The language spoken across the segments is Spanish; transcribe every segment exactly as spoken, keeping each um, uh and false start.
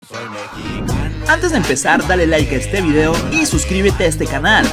Antes de empezar, dale like a este video y suscríbete a este canal.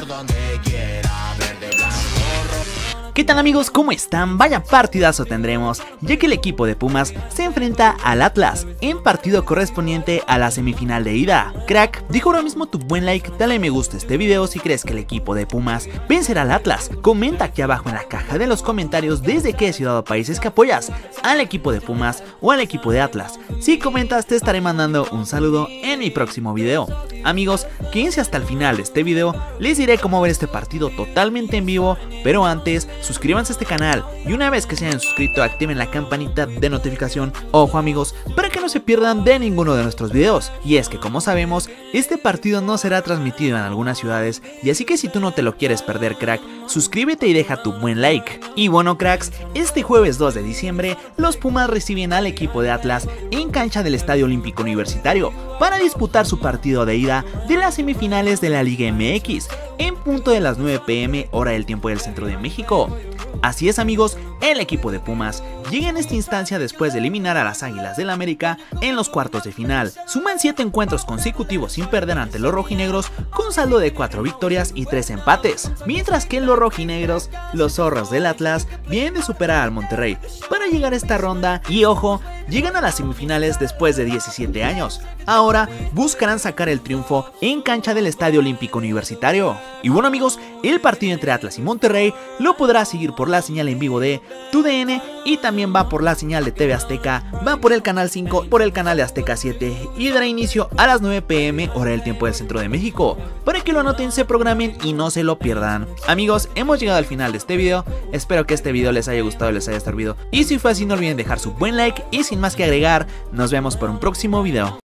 ¿Qué tal amigos? ¿Cómo están? Vaya partidazo tendremos, ya que el equipo de Pumas se enfrenta al Atlas en partido correspondiente a la semifinal de ida. Crack, deja ahora mismo tu buen like, dale me gusta a este video si crees que el equipo de Pumas vencerá al Atlas. Comenta aquí abajo en la caja de los comentarios desde qué ciudad o países que apoyas, al equipo de Pumas o al equipo de Atlas. Si comentas te estaré mandando un saludo en mi próximo video. Amigos, quédense hasta el final de este video, les diré cómo ver este partido totalmente en vivo, pero antes suscríbanse a este canal y una vez que se hayan suscrito activen la campanita de notificación, ojo amigos, para que no se pierdan de ninguno de nuestros videos. Y es que como sabemos, este partido no será transmitido en algunas ciudades, y así que si tú no te lo quieres perder crack, suscríbete y deja tu buen like. Y bueno cracks, este jueves dos de diciembre, los Pumas reciben al equipo de Atlas en cancha del Estadio Olímpico Universitario para disputar su partido de ida de las semifinales de la Liga M X, en punto de las nueve p m hora del tiempo del centro de México. Así es amigos, el equipo de Pumas llega en esta instancia después de eliminar a las Águilas del América en los cuartos de final. Suman siete encuentros consecutivos sin perder ante los rojinegros con saldo de cuatro victorias y tres empates, mientras que en los rojinegros, los zorros del Atlas vienen de superar al Monterrey para llegar a esta ronda y ojo, llegan a las semifinales después de diecisiete años. Ahora buscarán sacar el triunfo en cancha del Estadio Olímpico Universitario. Y bueno amigos, el partido entre Atlas y Monterrey lo podrás seguir por la señal en vivo de tu D N y también va por la señal de T V Azteca, va por el canal cinco, por el canal de Azteca siete y dará inicio a las nueve p m hora del tiempo del centro de México, para que lo anoten, se programen y no se lo pierdan. Amigos, hemos llegado al final de este video, espero que este video les haya gustado, les haya servido y si fue así no olviden dejar su buen like y sin más que agregar, nos vemos por un próximo video.